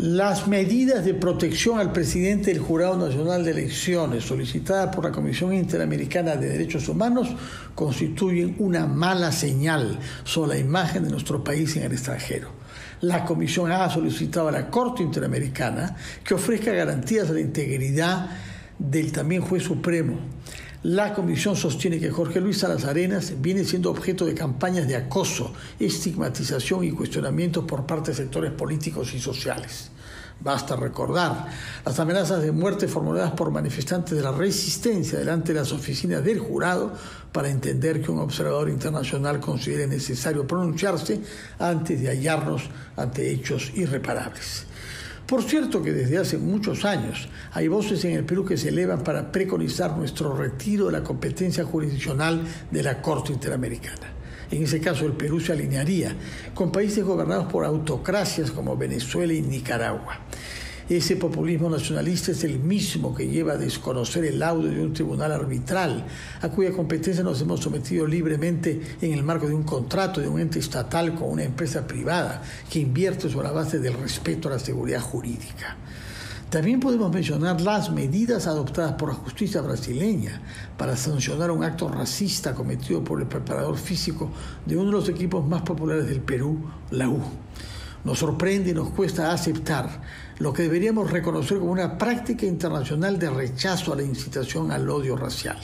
Las medidas de protección al presidente del Jurado Nacional de Elecciones solicitadas por la Comisión Interamericana de Derechos Humanos constituyen una mala señal sobre la imagen de nuestro país en el extranjero. La Comisión ha solicitado a la Corte Interamericana que ofrezca garantías a la integridad del también juez supremo. La Comisión sostiene que Jorge Luis Salas Arenas viene siendo objeto de campañas de acoso, estigmatización y cuestionamientos por parte de sectores políticos y sociales. Basta recordar las amenazas de muerte formuladas por manifestantes de la resistencia delante de las oficinas del jurado para entender que un observador internacional considere necesario pronunciarse antes de hallarnos ante hechos irreparables. Por cierto que desde hace muchos años hay voces en el Perú que se elevan para preconizar nuestro retiro de la competencia jurisdiccional de la Corte Interamericana. En ese caso, el Perú se alinearía con países gobernados por autocracias como Venezuela y Nicaragua. Ese populismo nacionalista es el mismo que lleva a desconocer el laudo de un tribunal arbitral, a cuya competencia nos hemos sometido libremente en el marco de un contrato de un ente estatal con una empresa privada que invierte sobre la base del respeto a la seguridad jurídica. También podemos mencionar las medidas adoptadas por la justicia brasileña para sancionar un acto racista cometido por el preparador físico de uno de los equipos más populares del Perú, la U. Nos sorprende y nos cuesta aceptar lo que deberíamos reconocer como una práctica internacional de rechazo a la incitación al odio racial.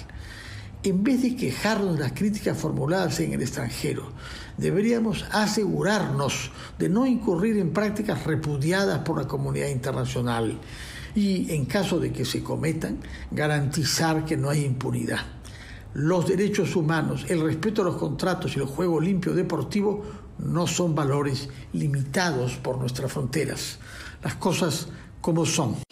En vez de quejarnos de las críticas formuladas en el extranjero, deberíamos asegurarnos de no incurrir en prácticas repudiadas por la comunidad internacional y, en caso de que se cometan, garantizar que no hay impunidad. Los derechos humanos, el respeto a los contratos y el juego limpio deportivo no son valores limitados por nuestras fronteras. Las cosas como son.